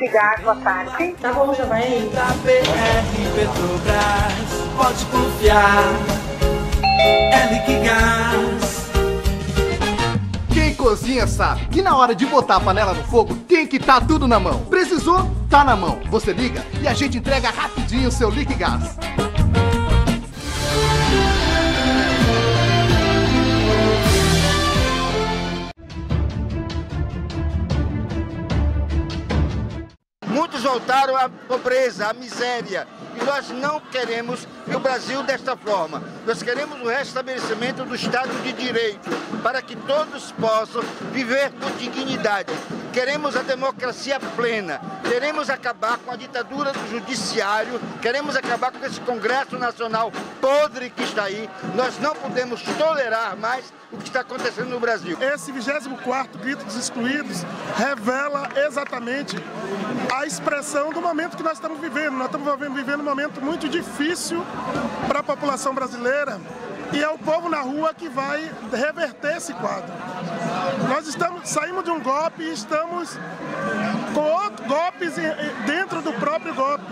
Gás, boa tarde. Tá bom, já vai aí. Da BR Petrobras, pode confiar, é Liquigás. Quem cozinha sabe que na hora de botar a panela no fogo tem que estar tudo na mão. Precisou? Tá na mão. Você liga e a gente entrega rapidinho o seu Liquigás. Muitos voltaram à pobreza, à miséria. E nós não queremos o Brasil desta forma. Nós queremos o restabelecimento do Estado de Direito, para que todos possam viver com dignidade. Queremos a democracia plena. Queremos acabar com a ditadura do judiciário. Queremos acabar com esse Congresso Nacional podre que está aí. Nós não podemos tolerar mais o que está acontecendo no Brasil. Esse 24º Grito dos Excluídos revela exatamente a expressão do momento que nós estamos vivendo. Nós estamos vivendo um momento muito difícil para a população brasileira e é o povo na rua que vai reverter esse quadro. Nós saímos de um golpe e estamos com outros golpes dentro do próprio golpe.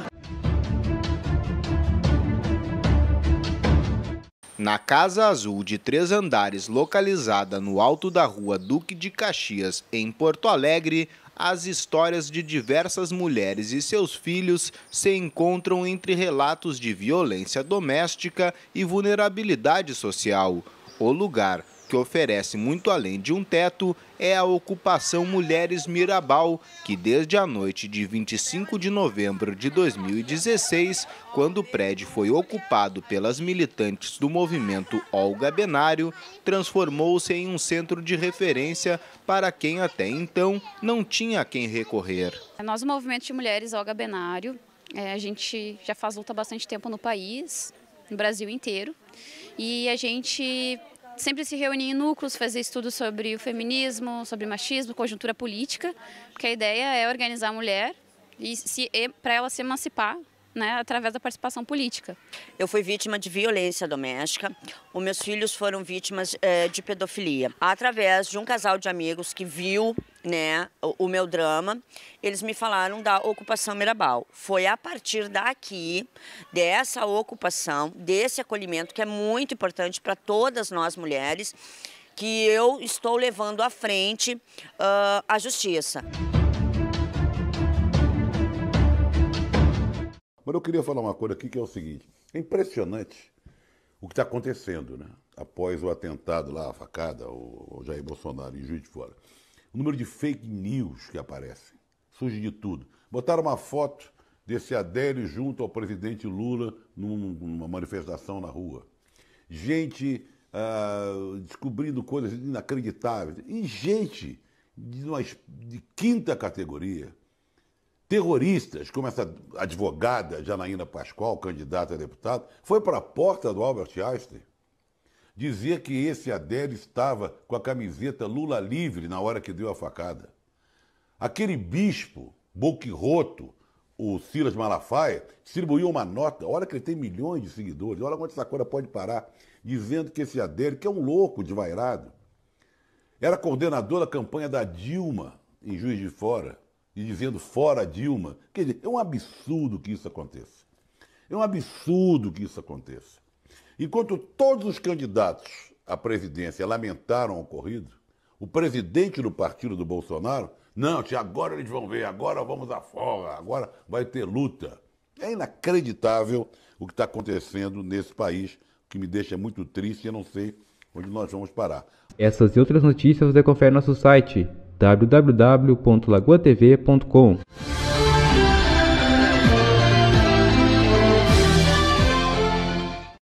Na Casa Azul de 3 andares, localizada no alto da rua Duque de Caxias, em Porto Alegre, as histórias de diversas mulheres e seus filhos se encontram entre relatos de violência doméstica e vulnerabilidade social. O lugar, que oferece muito além de um teto, é a ocupação Mulheres Mirabal, que desde a noite de 25 de novembro de 2016, quando o prédio foi ocupado pelas militantes do movimento Olga Benário, transformou-se em um centro de referência para quem até então não tinha a quem recorrer. Nós, o movimento de mulheres Olga Benário, a gente já faz luta há bastante tempo no país, no Brasil inteiro, e a gente sempre se reunia em núcleos, fazer estudos sobre o feminismo, sobre machismo, conjuntura política, porque a ideia é organizar a mulher e para ela se emancipar, né, através da participação política. Eu fui vítima de violência doméstica, os meus filhos foram vítimas de pedofilia. Através de um casal de amigos que viu, né, o meu drama, eles me falaram da ocupação Mirabal. Foi a partir daqui, dessa ocupação, desse acolhimento, que é muito importante para todas nós mulheres, que eu estou levando à frente a justiça. Mas eu queria falar uma coisa aqui que é o seguinte, é impressionante o que está acontecendo, né? Após o atentado lá, a facada, o Jair Bolsonaro em Juiz de Fora. O número de fake news que aparecem, surge de tudo. Botaram uma foto desse Adélio junto ao presidente Lula numa manifestação na rua. Gente descobrindo coisas inacreditáveis. E gente de quinta categoria. Terroristas, como essa advogada Janaína Pascoal, candidata a deputado, foi para a porta do Albert Einstein. Dizia que esse Adélio estava com a camiseta Lula livre na hora que deu a facada. Aquele bispo, boquirroto, o Silas Malafaia, distribuiu uma nota, olha que ele tem milhões de seguidores, olha onde essa coisa pode parar, dizendo que esse Adélio, que é um louco desvairado, era coordenador da campanha da Dilma em Juiz de Fora, e dizendo fora Dilma. Quer dizer, é um absurdo que isso aconteça. É um absurdo que isso aconteça. Enquanto todos os candidatos à presidência lamentaram o ocorrido, o presidente do partido do Bolsonaro, não, agora eles vão ver, agora vamos à forra, agora vai ter luta. É inacreditável o que está acontecendo nesse país, que me deixa muito triste e eu não sei onde nós vamos parar. Essas e outras notícias você confere no nosso site www.lagoatv.com.